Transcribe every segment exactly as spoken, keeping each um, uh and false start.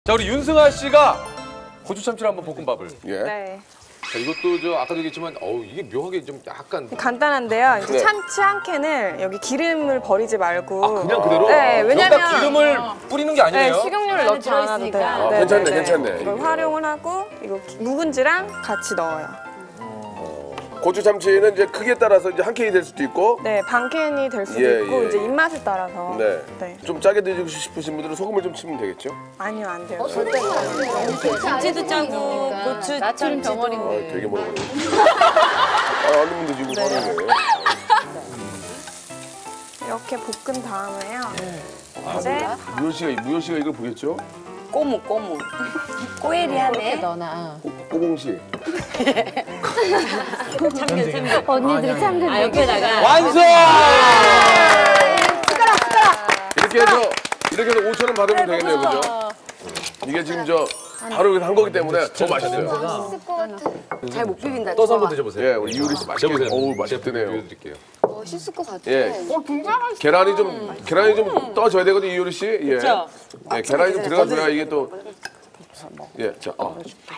자, 우리 윤승아 씨가 고추 참치를 한번 볶음밥을. 예. 네. 자, 이것도 저 아까도 얘기했지만 어우 이게 묘하게 좀 약간 간단한데요. 이제 네. 참치 한 캔을 여기 기름을 버리지 말고. 아 그냥 그대로? 네, 왜냐면 여기다 기름을 뿌리는 게 네, 아니네요. 식용유를 넣지 않아도 돼요. 아, 괜찮네, 괜찮네. 이걸 이게. 활용을 하고 이거 묵은지랑 같이 넣어요. 고추 참치는 이제 크기에 따라서 이제 한 캔이 될 수도 있고, 네, 반 캔이 될 수도 예, 있고 예, 이제 예. 입맛에 따라서. 네. 네. 좀 짜게 드시고 싶으신 분들은 소금을 좀 치면 되겠죠? 아니요, 안 돼요. 참치도 짜고 고추 나처럼 참치도. 아, 덩어리인데. 되게 뭐라 그래. 아, 안 넣으면 되지, 이거 하는 거예요. 이렇게 볶은 다음에요. 아, 이제 무효 씨가, 무효 씨가 이걸 보겠죠? 꼬무 꼬무. 꼬에리 하네. 너나. 꼬- 꼬봉 씨. 참견 참견. 언니들이 참견. 아 옆에다가. 완성! 이렇게 해서, 이렇게 해서 오천 원 받으면 되겠네요, 그죠? 이게 지금 저, 바로 여기서 한 거기 때문에 더 맛있어요. 잘 못 비빈다. 떠서 한번 드셔보세요. 예, 우리 이효리 씨 맛있게. 드셔보세요. 어우, 제가 맛있드네요. 보여드릴게요. 씻을 것 같아. 예. 계란이 좀, 계란이 좀 떠줘야 되거든요, 이효리 씨. 예. 그쵸? 예, 계란이 좀 들어가줘야 이게 또. 예, 자, 어.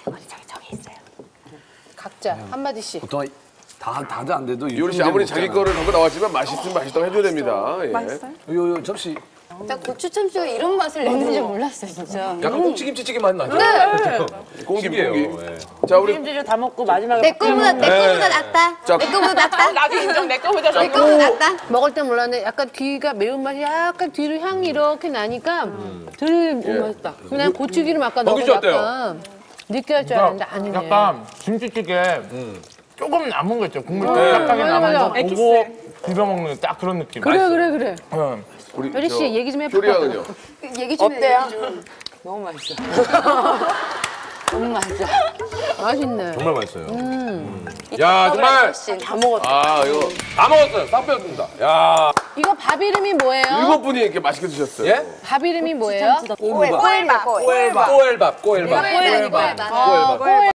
각자 한마디씩. 보통 다 다들 안 돼도 이효리 씨 아무리 자기 거를 갖고 나왔지만 맛있으면 맛있다고 해줘야 됩니다. 예. 맛있어요? 요, 요 접시 나 고추 참치가 이런 맛을 내는 줄 몰랐어요, 진짜. 약간 꽁치김치찌개 맛 나죠? 공기, 신기해요. 공기. 예. 자, 우리 김치를 다 먹고 마지막에. 내 거보다 내 거보다 낫다. 자, 내 거보다 낫다. 나도 인정 내 거보다 내 거보다 낫다. 먹을 때 몰랐는데 약간 뒤가 매운맛이 약간 뒤로 향이 이렇게 나니까 되게 예. 맛있다. 그냥 고추기름 아까 먹기 넣어서 어때요? 약간 느끼할 줄 알았는데 아니네. 약간 김치찌개 조금 남은 거 있죠. 국물 네. 딱딱하게 맞아, 남은 거 맞아. 보고 비벼 먹는 딱 그런 느낌. 그래 맛있어요. 그래 그래. 응. 우리 효리 씨 저 얘기 좀 해봐. 효리 양은요? 얘기 좀 어때요? 너무 맛있어. 너무 맛있어. 맛있네. 정말 맛있어요. 음. 야, 정말 다 먹었다. 아, 이거 다 먹었어요. 싹 빼었습니다. 야, 이거 밥 이름이 뭐예요? 일곱 분이 이렇게 맛있게 드셨어요. 예? 밥 이름이 뭐예요? 꼬엘밥. 꼬엘밥, 꼬엘밥, 꼬엘밥. 꼬엘밥. 꼬엘밥.